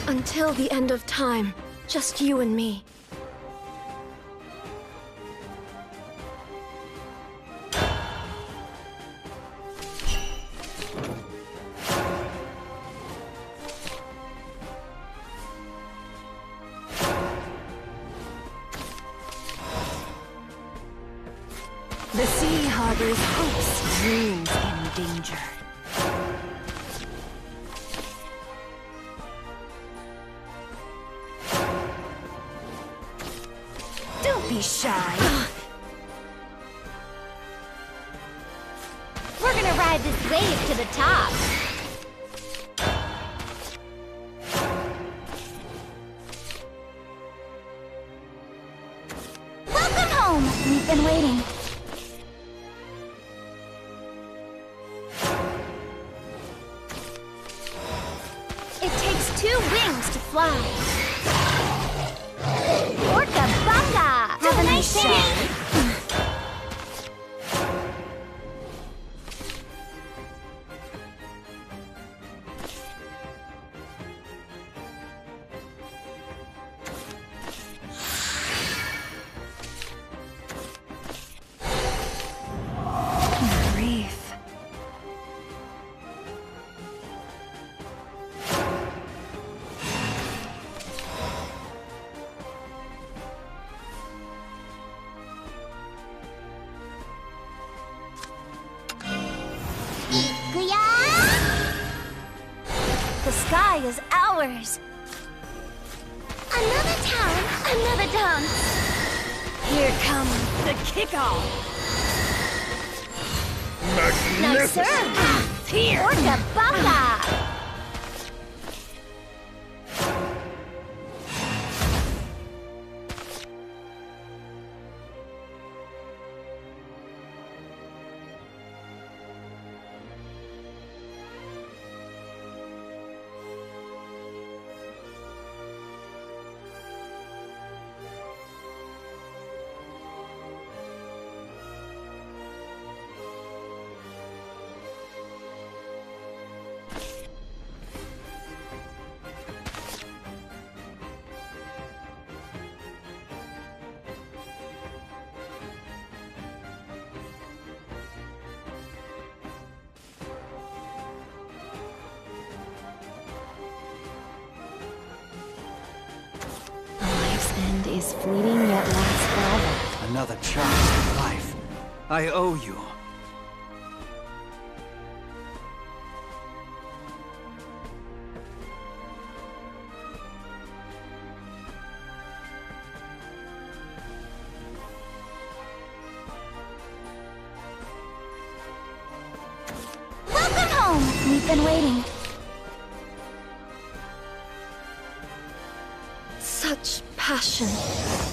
Until the end of time, just you and me. The sea harbors hopes, dreams, and danger. Don't be shy. We're gonna ride this wave to the top. Welcome home! We've been waiting. It takes 2 wings to fly. Orca Bunga! Have a nice day! Grief. The sky is ours. Another town, another dance. Here comes the kickoff. Nice serve. Here. Orca Bunga! Life's end is fleeting yet lasts forever. Another chance at life. I owe you. Welcome home! We've been waiting. Such passion.